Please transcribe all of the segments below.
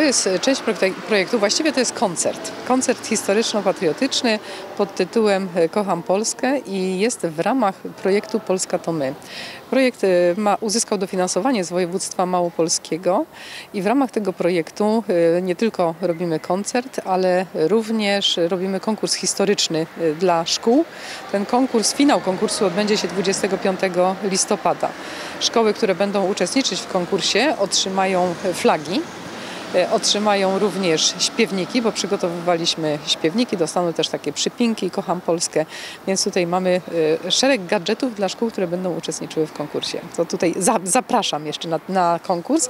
jest część projektu, właściwie to jest koncert. Koncert historyczno-patriotyczny pod tytułem Kocham Polskę i jest w ramach projektu Polska to my. Projekt uzyskał dofinansowanie z województwa małopolskiego i w ramach tego projektu nie tylko robimy koncert, ale również robimy konkurs historyczny dla szkół. Ten konkurs, finał konkursu odbędzie się 25 listopada. Szkoły, które będą uczestniczyć w konkursie, otrzymają flagi. Otrzymają również śpiewniki, bo przygotowywaliśmy śpiewniki, dostaną też takie przypinki Kocham Polskę, więc tutaj mamy szereg gadżetów dla szkół, które będą uczestniczyły w konkursie. To tutaj zapraszam jeszcze na konkurs.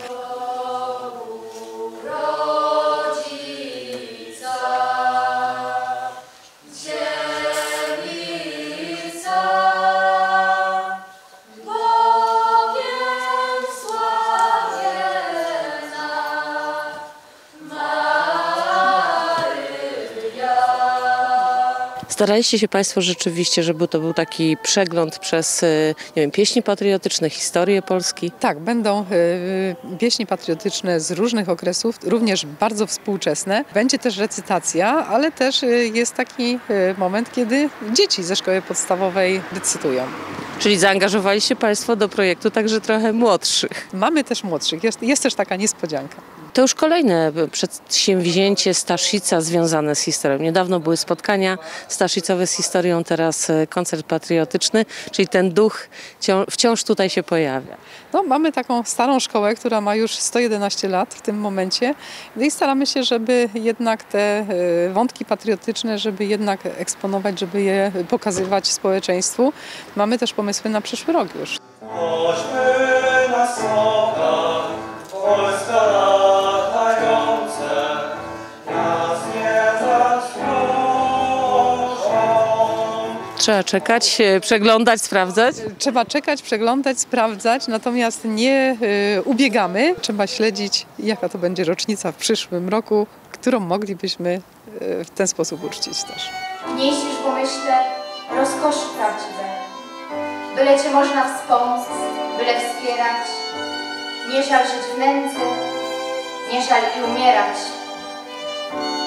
Staraliście się Państwo rzeczywiście, żeby to był taki przegląd przez, nie wiem, pieśni patriotyczne, historię Polski? Tak, będą pieśni patriotyczne z różnych okresów, również bardzo współczesne. Będzie też recytacja, ale też jest taki moment, kiedy dzieci ze szkoły podstawowej decydują. Czyli zaangażowaliście Państwo do projektu także trochę młodszych. Mamy też młodszych, jest też taka niespodzianka. To już kolejne przedsięwzięcie Staszica związane z historią. Niedawno były spotkania staszicowe z historią, teraz koncert patriotyczny, czyli ten duch wciąż tutaj się pojawia. No, mamy taką starą szkołę, która ma już 111 lat w tym momencie i staramy się, żeby jednak te wątki patriotyczne, żeby jednak eksponować, żeby je pokazywać społeczeństwu. Mamy też pomysły na przyszły rok już. Trzeba czekać, przeglądać, sprawdzać? Trzeba czekać, przeglądać, sprawdzać, natomiast nie ubiegamy. Trzeba śledzić, jaka to będzie rocznica w przyszłym roku, którą moglibyśmy w ten sposób uczcić też. Nieścisz w umyśle rozkoszy prawdziwe. Byle Cię można wspomóc, byle wspierać. Nie żal żyć w nędzy, nie żal i umierać.